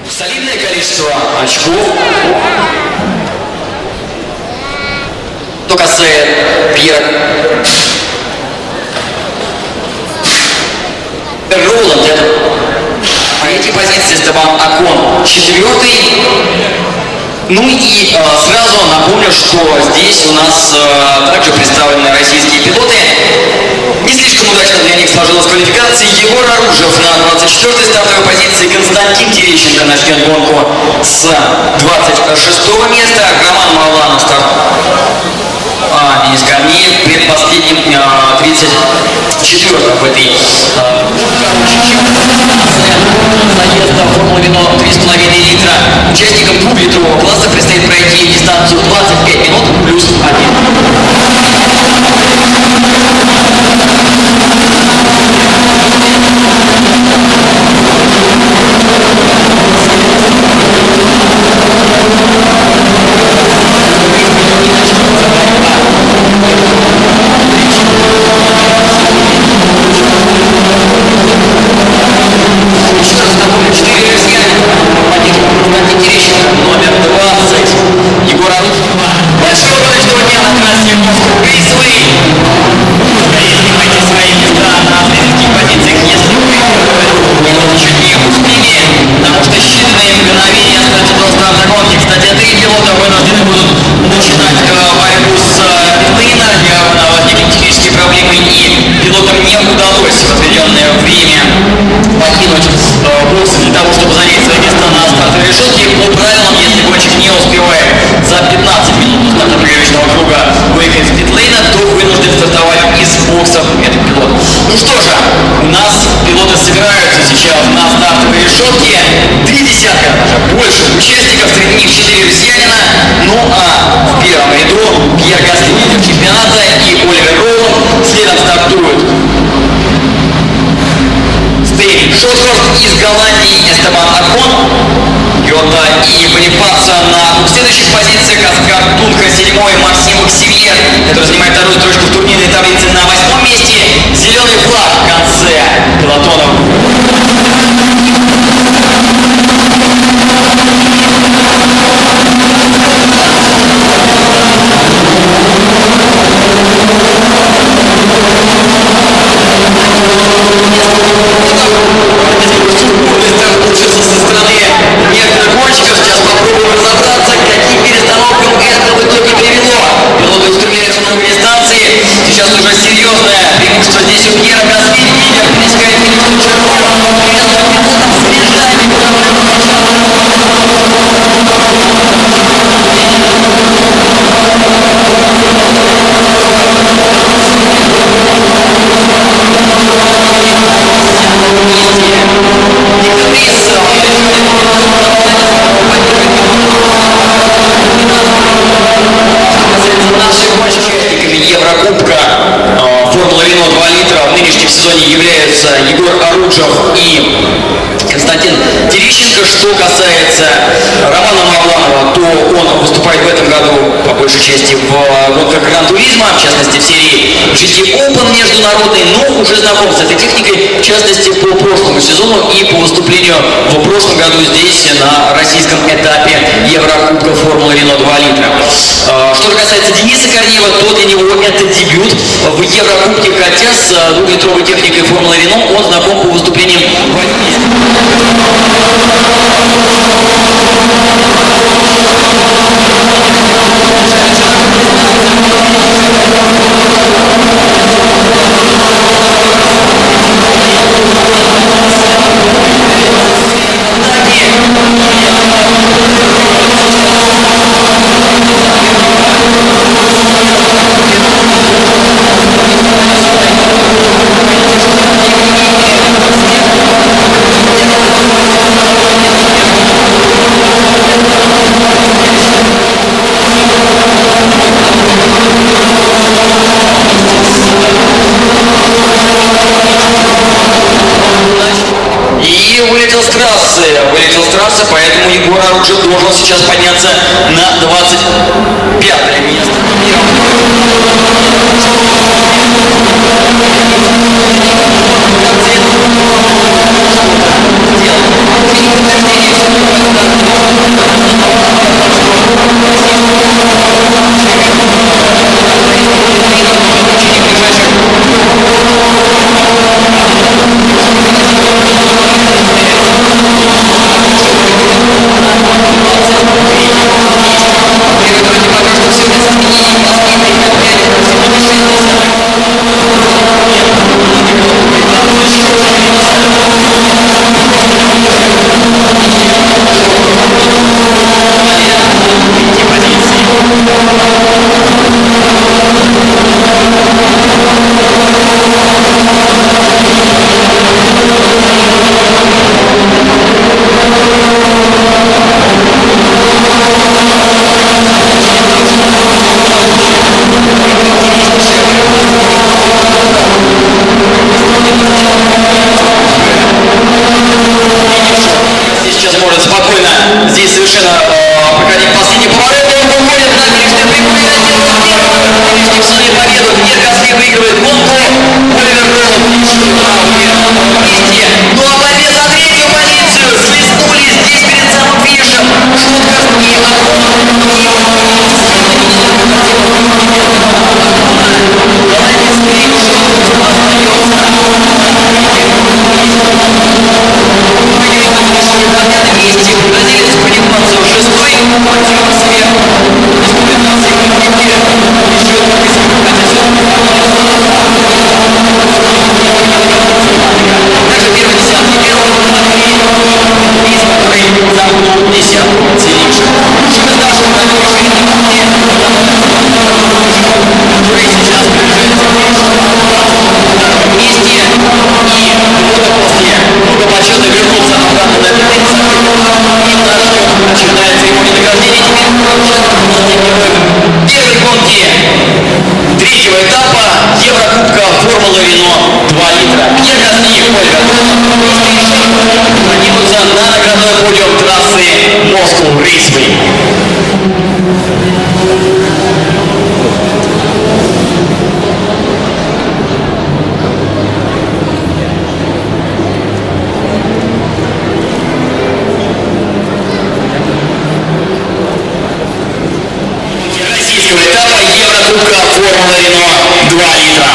Солидное количество очков. Что касается Пьера Роланд, а эти позиции Стебан Окон 4-й. Ну и сразу напомню, что здесь у нас также представлены российские пилоты. Не слишком удачно для них сложилась квалификация. Егор Оружев на 24-й стартовой позиции. Константин Терещенко начнет гонку с 26-го места. Роман Маланов Денис Корнеев предпоследним 34-м в этой заезда Формулы Рено 3,5 литра. Участникам 2-литрового класса предстоит пройти дистанцию 25 минут плюс 1. Ну что же, у нас пилоты собираются сейчас на стартовой решетке. 3 десятка, даже больше участников, среди них 4 россиянина. Ну а в первом ряду Пьер Гасли, лидер чемпионата, и Оливер Роланд. Следом стартуют Стейн Шотхорст из Голландии, Эстебан Окон, Йота и Бонифацио на следующих позициях. Оскар Тунха 7-й, Максим Максивьер, который занимает вторую строчку в турнирной таблице, на 8-м месте. Зеленый флаг в конце пилотона. Сейчас уже серьезное преимущество здесь у Пьера Гасли, лидер притягает минуту Еврокубка Формулы Рено 2 литра в нынешнем сезоне являются Егор Оружев и Константин Терещенко. Что касается Романа Мавланова, то он выступает в этом году по большей части в гонках Гран-туризма, в частности в серии GT Open международной, но уже знаком с этой техникой, в частности по прошлому сезону и по выступлению в прошлом году здесь на российском этапе Еврокубка Формулы Рено 2 литра. Что же касается Дениса Корнеева, то для него это дебют в Еврокубке, хотя с 2-литровой техникой Формулы Рено он знаком по выступлениям в Альпине. Вылетел с трассы, поэтому Егор Оружев должен сейчас подняться на 25-е место. машина проходить последний поворот. Он уходит на нижнюю прямую. Нижний в своей победу. Пьер Гасли выигрывает гонку. Оливер Роланд финиширует на месте. Ну а борьбе за третью позицию слезнули здесь перед самым финишем Шутгар и Арон. Бразилец поднимался в шестой, мотивом сверху. Дискриминация в конфликте. Еще также первый десятки первого из который замкнул десятку Цилиша. Чуть дальше на решение пути, который сейчас приближается к месте и кто-то после кругоподсчета вернулся обратно на пятый. И нас ждет очередная церемония награждения. Теперь первой гонки третьего этапа Еврокубка Формулы Рено 2 литра. Пьер Гасли и Оливер Роланд поднимутся на наградной подиум трассы Москва Рейсвей. Этапа Еврокубка Формула Рено 2 литра.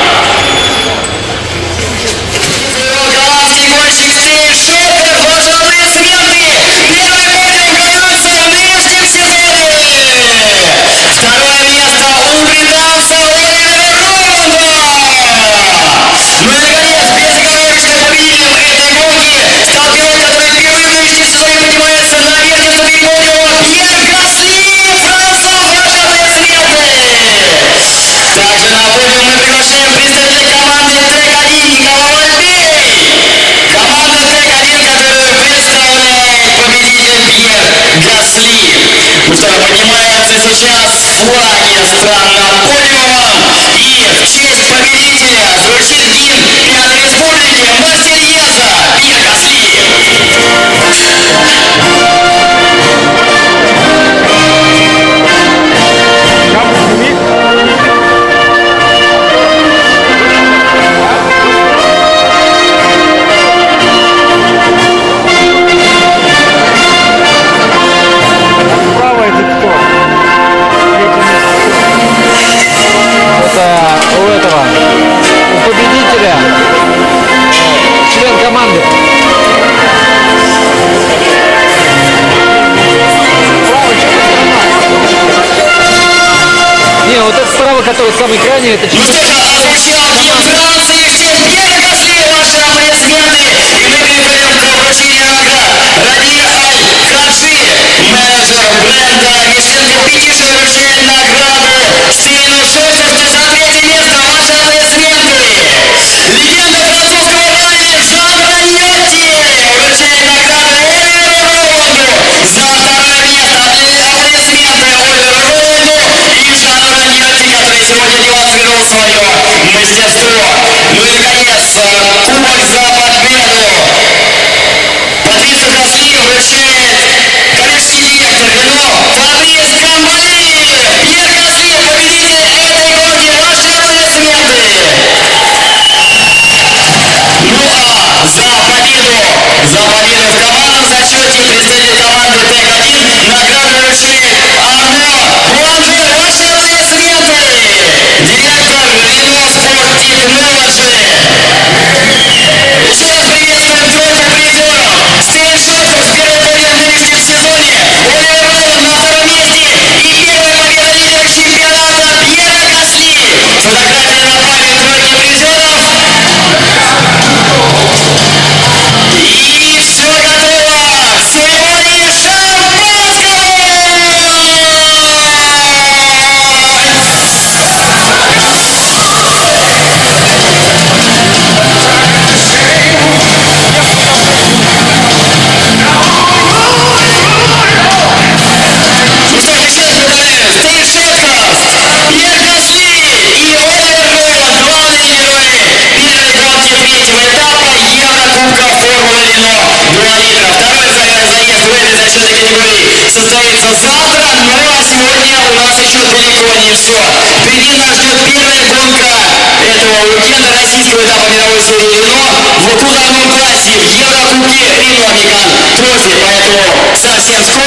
Голландский гонщик Стейн Шотер, ваши аплодисменты! Первый подиум готовится в нынешнем сезоне! Второе место у британца Оливера Роланда! Ну и наконец, безоговорочным победителем этой гонки стал пилот, который впервые в нынешнем сезоне поднимается на верхнюю ступень подиума, Пьер Гасли! Также на подиум мы приглашаем представителя команды Трек-1 Николай Альбей. Команда Трек-1, которую представляет победитель Пьер Гасли. Ну что, поднимаются сейчас флаги стран над подиумом. И в честь победителя звучит гимн Пятой Республики Марсельеза Пьер Гасли. Член команды. Не, вот этот справа, который самый крайний, это член. Ну что же, озвучал гимн Франции в честь Пьера Гасли, ваши аплодисменты. И мы переходим к вручению наград. Радир Аль-Хаджи, менеджер бренда Мишель Петиши, вручает награду Стейну Шоферу за третье место. Ваши аплодисменты. Легенда французского ралли Жан Раньотти вручает награду Оливеру Роланду за второе место. Аплодисменты Оливеру Роланду и Жану Раньотти, который сегодня демонстрировал свое завтра, ну а сегодня у нас еще далеко не все. Впереди нас ждет первая гонка этого уикенда российского этапа мировой серии Рено в кузовном классе в Еврокубке Renault Megane Trophy. Поэтому совсем скоро